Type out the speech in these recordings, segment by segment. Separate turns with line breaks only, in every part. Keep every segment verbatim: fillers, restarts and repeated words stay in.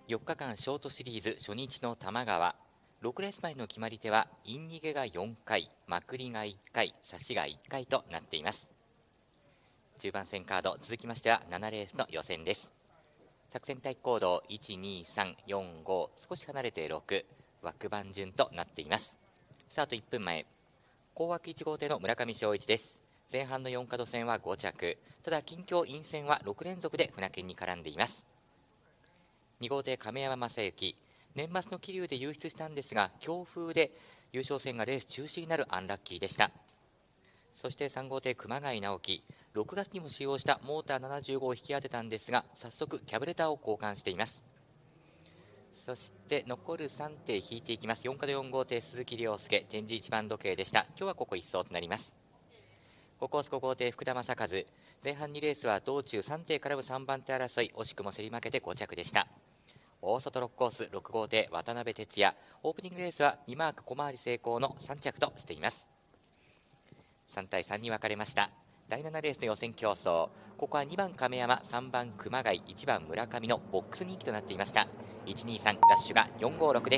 よっかかんショートシリーズ初日の多摩川、ろくレース前の決まり手はイン逃げがよんかい、まくりがいっかい、差しがいっかいとなっています。中盤戦カード、続きましてはななレースの予選です。作戦待機行動いち、に、さん、よん、ご、少し離れてろく、枠番順となっています。スタートいっぷんまえ、後枠いち号艇の村上正一です。前半のよん角戦はご着、ただ近況陰線はろく連続で船券に絡んでいます。に号艇亀山正幸、年末の桐生で優出したんですが強風で優勝戦がレース中止になるアンラッキーでした。そしてさん号艇熊谷直樹、ろくがつにも使用したモーターななじゅうごを引き当てたんですが早速キャブレターを交換しています。そして残るさん艇引いていきます。よん角よん号艇鈴木亮介、展示いち番時計でした。今日はここ一走となります。ごコースご号艇福田正和、前半にレースは道中さん艇絡むさん番手争い、惜しくも競り負けてご着でした。大外ろくコースろく号艇渡辺哲也、オープニングレースはにマーク小回り成功のさん着としています。さん対さんに分かれました。だいななレースの予選競争、ここはにばん亀山、さんばん熊谷、いちばん村上のボックス人気となっていました。いちにさんダッシュがよんごろくです。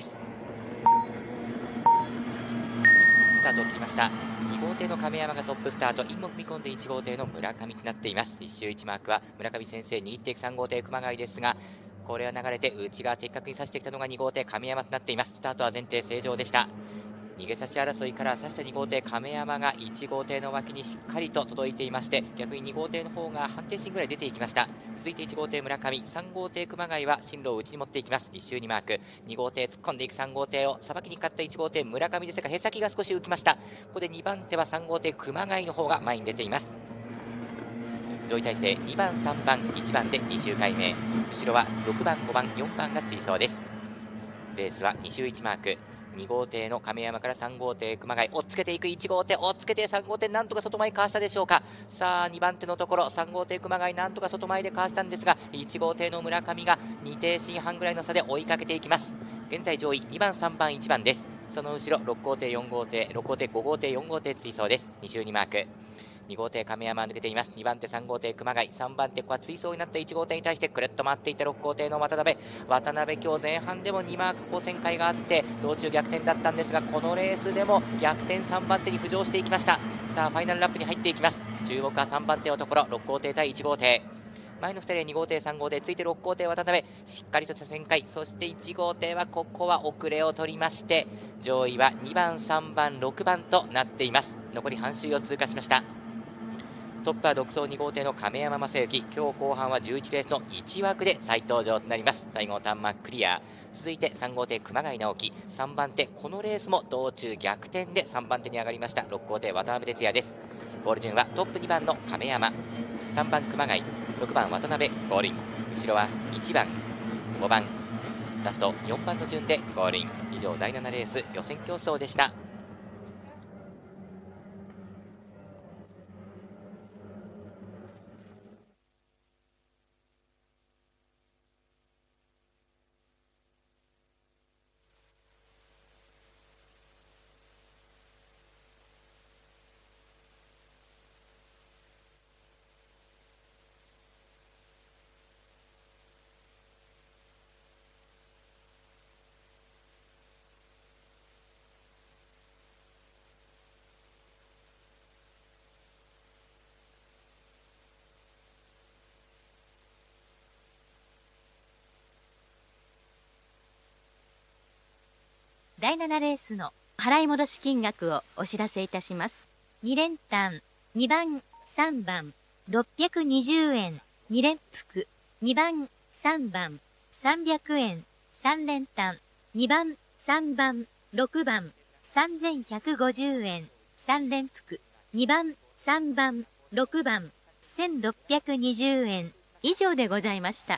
スタートを切りました。に号艇の亀山がトップスタート、インも踏み込んでいち号艇の村上となっています。いち周いちマークは村上先生、握っていくさん号艇熊谷ですが、これは流れて内側的確に差してきたのがに号艇亀山となっています。スタートは前提正常でした。逃げ差し争いから差したに号艇亀山がいち号艇の脇にしっかりと届いていまして、逆にに号艇の方が半艇進ぐらい出ていきました。続いていち号艇村上、さん号艇熊谷は進路を内に持っていきます。いち周にマーク、に号艇突っ込んでいくさん号艇をさばきに勝ったいち号艇村上ですが、へさきが少し浮きました。ここでにばん手はさん号艇熊谷の方が前に出ています。上位体制にばんさんばんいちばんでに周回目、後ろはろくばんごばんよんばんが追走です。レースはに周いちマーク、に号艇の亀山からさん号艇熊谷、追っつけていくいち号艇、追っつけてさん号艇、なんとか外前かわしたでしょうか。さあにばん手のところさん号艇熊谷、なんとか外前でかわしたんですが、いち号艇の村上がに艇進半ぐらいの差で追いかけていきます。現在上位にばんさんばんいちばんです。その後ろろく号艇よん号艇ろく号艇ご号艇よん号艇追走です。に周にマーク、に号艇亀山抜けています。にばん手さん号艇熊谷、さんばん手ここは追走になったいち号艇に対してくるっと回っていってろく号艇の渡辺渡辺今日前半でもにマーク好旋回があって道中逆転だったんですが、このレースでも逆転さんばん手に浮上していきました。さあファイナルラップに入っていきます。注目はさんばん手のところろく号艇対いち号艇、前のふたりはに号艇さん号艇、ついてろく号艇渡辺、しっかりとした旋回、そしていち号艇はここは遅れを取りまして、上位はにばんさんばんろくばんとなっています。残り半周を通過しました。トップは独走に号艇の亀山正幸、今日後半はじゅういちレースのいち枠で再登場となります。最後ターンマーククリア。続いてさん号艇熊谷直樹、さんばん手このレースも道中逆転でさんばん手に上がりましたろく号艇渡辺哲也です。ゴール順はトップにばんの亀山、さんばん熊谷、ろくばん渡辺ゴールイン、後ろはいちばんごばんラストよんばんの順でゴールイン。以上だいななレース予選競争でした。
だいななレースの払い戻し金額をお知らせいたします。に連単、にばん、さんばん、ろっぴゃくにじゅうえん、に連複、にばん、さんばん、さんびゃくえん、さん連単、にばん、さんばん、ろくばん、さんぜんひゃくごじゅうえん、さん連複、にばん、さんばん、ろくばん、せんろっぴゃくにじゅうえん、以上でございました。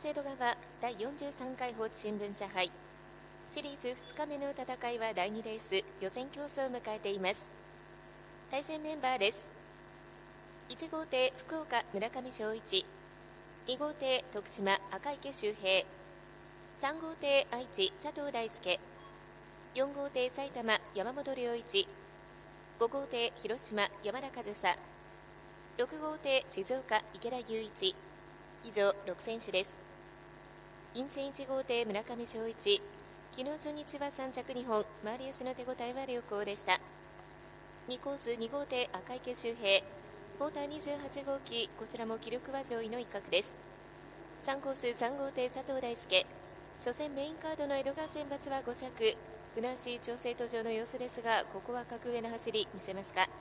江戸川だいよんじゅうさんかい放置新聞社杯シリーズふつかめの戦いはだいにレース予選競争を迎えています。対戦メンバーです。いち号艇福岡村上正一、に号艇徳島赤池周平、さん号艇愛知佐藤大輔、よん号艇埼玉山本良一、ご号艇広島山田和沙、ろく号艇静岡池田雄一。以上ろく選手です。陰線いち号艇村上正一、昨日初日はさん着にほん、回り足の手応えは良好でした。にコースに号艇赤池周平、ポーターにじゅうはち号機、こちらも気力は上位の一角です。さんコースさん号艇佐藤大輔、初戦メインカードの江戸川選抜はご着、ふなわしい調整途上の様子ですが、ここは格上の走り見せますか。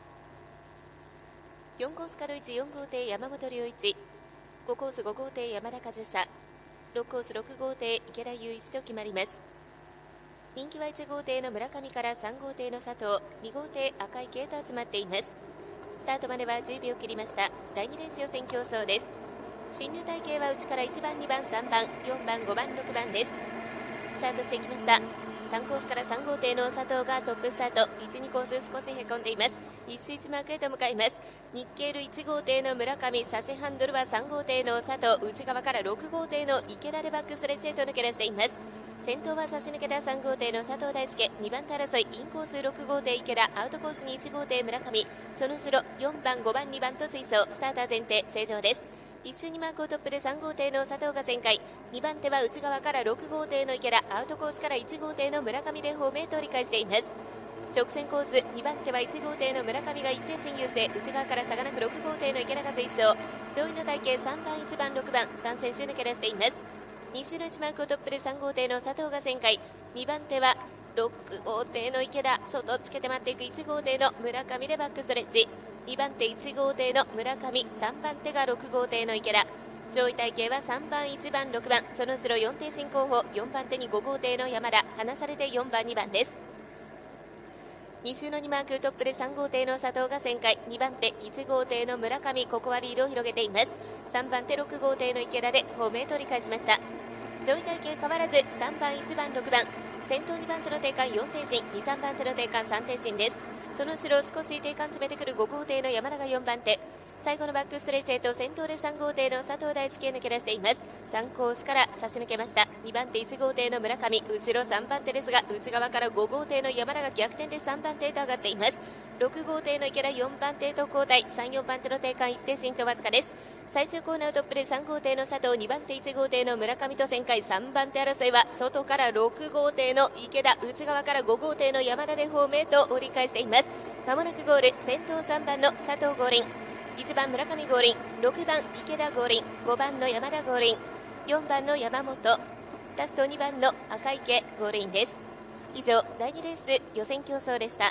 よんコース角いちよん号艇山本良一、ごコースご号艇山田和沙、ろくコースろく号艇池田雄一と決まります。人気はいち号艇の村上からさん号艇の佐藤、に号艇赤い系と集まっています。スタートまではじゅうびょう切りました。だいにレース予選競争です。進入隊形は内からいちばんにばんさんばんよんばんごばんろくばんです。スタートしていきました。さんコースからさん号艇の佐藤がトップスタート、いち、にコース少しへこんでいます。一周いちマークへと向かいます。ニッケールいち号艇の村上、差しハンドルはさん号艇の佐藤、内側からろく号艇の池田でバックストレッチへと抜け出しています。先頭は差し抜けたさん号艇の佐藤大輔、にばん手争いインコースろく号艇池田、アウトコースにいち号艇村上、その後ろよんばんごばんにばんと追走、スターター前提正常です。一周にマークをトップでさん号艇の佐藤が旋回、にばん手は内側からろく号艇の池田、アウトコースからいち号艇の村上でホームへと折り返しています。直線コースにばん手はいち号艇の村上が一定進優勢、内側から差がなくろく号艇の池田が追走、上位の体系さんばんいちばんろくばんさん選手抜け出しています。に周のいちマークをトップでさん号艇の佐藤が旋回、にばん手はろく号艇の池田、外つけて待っていくいち号艇の村上でバックストレッチ、にばん手いち号艇の村上、さんばん手がろく号艇の池田、上位体系はさんばんいちばんろくばん、その後ろよん艇進行方、よんばん手にご号艇の山田、離されてよんばんにばんです。に周のにマークトップでさん号艇の佐藤が旋回、にばん手いち号艇の村上、ここはリードを広げています。さんばん手ろく号艇の池田でホームへ取り返しました。上位体系変わらずさんばんいちばんろくばん、先頭にばん手の定間よん艇進、に、さんばん手の定間さん艇進です。その後ろ少し定間詰めてくるご号艇の山田がよんばん手、最後のバックストレッチへと先頭でさん号艇の佐藤大輔抜け出しています。さんコースから差し抜けました。にばん手いち号艇の村上、後ろさんばん手ですが内側からご号艇の山田が逆転でさんばん手へと上がっています。ろく号艇の池田よんばん手と交代、さん、よんばん手の定間いち艇進とわずかです。最終コーナーをトップでさん号艇の佐藤、にばん手いち号艇の村上と旋回、さんばん手争いは外からろく号艇の池田、内側からご号艇の山田でホームへと折り返しています。まもなくゴール、先頭さんばんの佐藤合輪、いちばん村上合輪、ろくばん池田合輪、ごばんの山田合輪、よんばんの山本、ラストにばんの赤池合輪です。以上だいにレース予選競争でした。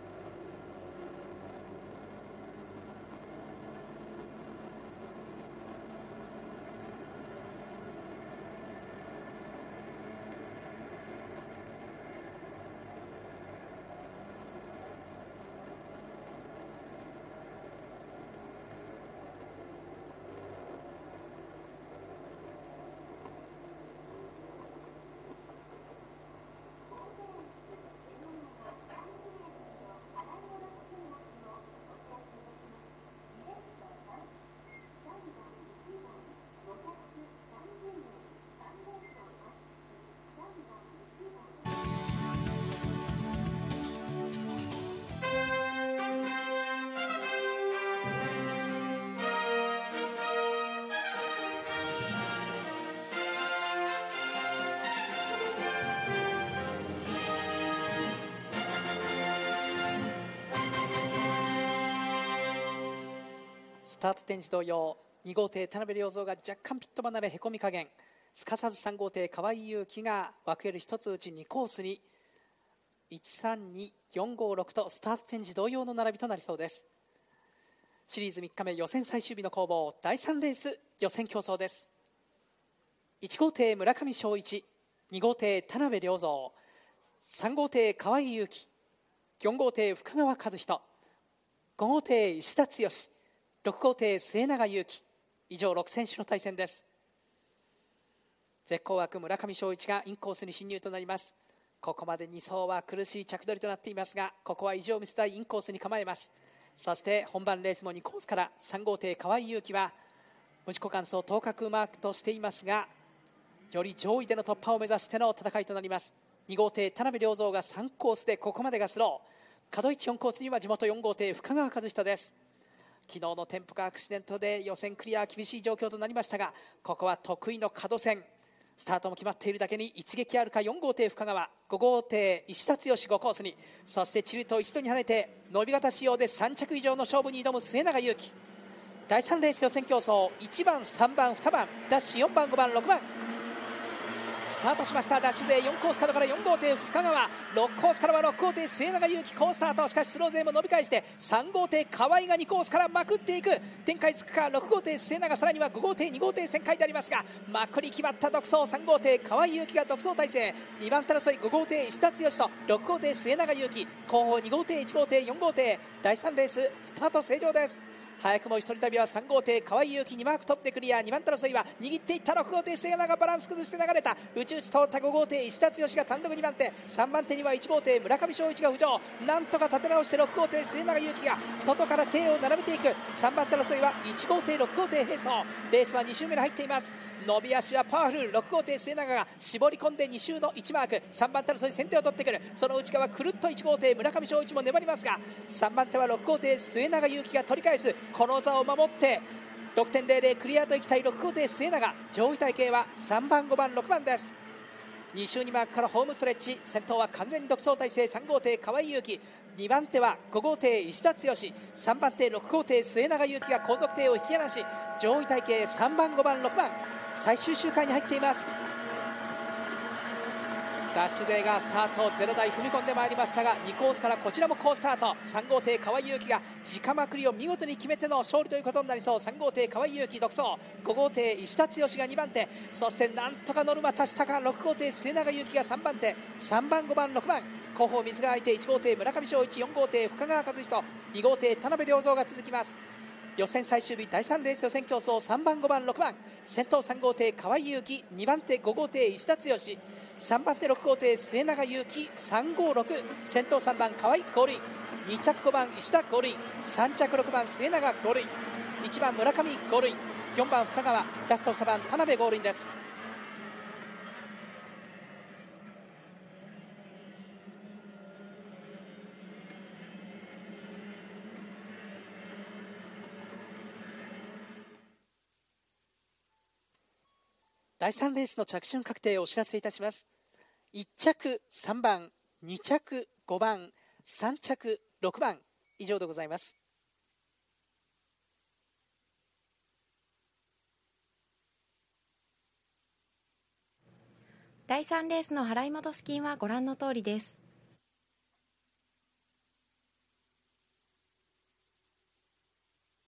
スタート展示同様、に号艇田辺良三が若干ピット離れへこみ加減、すかさずさん号艇河合勇輝が枠より一つ内にコースにいちさんによんごろくとスタート展示同様の並びとなりそうです。シリーズみっかめ予選最終日の攻防、だいさんレース予選競争です。いち号艇村上正一、に号艇田辺良三、さん号艇河合勇輝、よん号艇深川和人、ご号艇石田剛、ろく号艇末永祐希、以上ろく選手の対戦です。 絶好枠村上正一がインコースに進入となります。ここまでに走は苦しい着取りとなっていますが、ここは意地を見せたいインコースに構えます。そして本番レースもにコースからさん号艇河合勇輝は無事故完走頭角マークとしていますが、より上位での突破を目指しての戦いとなります。に号艇田辺良三がさんコースでここまでがスロー、角一よんコースには地元よん号艇深川和人です。昨日の転覆アクシデントで予選クリア厳しい状況となりましたが、ここは得意の角線、スタートも決まっているだけに一撃あるか。よん号艇深川、ご号艇石田剛ごコースに、そしてチルと一度に跳ねて伸び型仕様でさん着以上の勝負に挑む末永祐樹。だいさんレース予選競争、いちばんさんばんにばんダッシュよんばんごばんろくばんスタートしました。ダッシュ勢よんコース角からよん号艇深川、ろくコースからはろく号艇末永祐樹好スタート。しかしスロー勢も伸び返してさん号艇河合がにコースからまくっていく。展開つくか。ろく号艇末永、さらにはご号艇に号艇旋回でありますが、まくり決まった独走。さん号艇河合勇輝が独走体制、にばん手争いご号艇石田剛とろく号艇末永祐樹、後方に号艇いち号艇よん号艇。だいさんレーススタート正常です。早くも一人旅はさん号艇河合勇輝、にマークトップでクリア。にばん手争いは握っていったろく号艇末永がバランス崩して流れた。内々通ったご号艇石田剛が単独にばん手、さんばん手にはいち号艇村上正一が浮上。なんとか立て直してろく号艇末永祐輝が外から手を並べていく。さんばん手争いはいち号艇ろく号艇並走。レースはに周目に入っています。伸び足はパワフル。ろく号艇末永が絞り込んでに周のいちマーク。さんばん手争い先手を取ってくる。その内側くるっといち号艇村上正一も粘りますが、さんばん手はろく号艇末永祐樹が取り返す。この座を守ってろくてんゼロゼロ クリアといきたいろく号艇末永。上位体系はさんばんごばんろくばんです。に周にマークからホームストレッチ、先頭は完全に独走体制。さん号艇河合勇輝、にばん手はご号艇石田剛、さんばん手ろく号艇末永祐樹が後続艇を引き離し、上位体系さんばんごばんろくばん最終周回に入っています。ダッシュ勢がスタートゼロ台踏み込んでまいりましたが、にコースからこちらも好スタート。さん号艇河合勇輝が直まくりを見事に決めての勝利ということになりそう。さん号艇河合勇輝独走、ご号艇石田剛がにばん手、そしてなんとかノルマ達したか。ろく号艇末永祐樹がさんばん手、さんばんごばんろくばん後方水が空いていち号艇村上正一、よん号艇深川和人、に号艇田辺良三が続きます。予選最終日だいさんレース予選競争、さんばんごばんろくばん先頭さん号艇河合勇輝、にばん手ご号艇石田剛、さんばん手ろく号艇末永祐樹、さんごろく先頭さんばん河合ゴールイン、に着ごばん石田ゴールイン、さん着ろくばん末永ゴールイン、いちばん村上ゴールイン、よんばん深川、ラストにばん田辺ゴールインです。だいさんレースの着順確定をお知らせいたします。いち着さんばん、に着ごばん、さん着ろくばん以上でございます。
だいさんレースの払い戻し金はご覧の通りです。